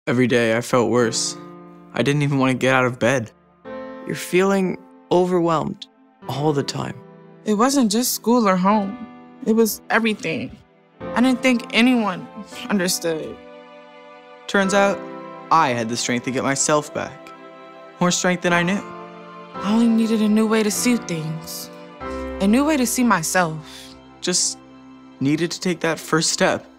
Every day I felt worse. I didn't even want to get out of bed. You're feeling overwhelmed all the time. It wasn't just school or home. It was everything. I didn't think anyone understood. Turns out, I had the strength to get myself back. More strength than I knew. I only needed a new way to see things. A new way to see myself. Just needed to take that first step.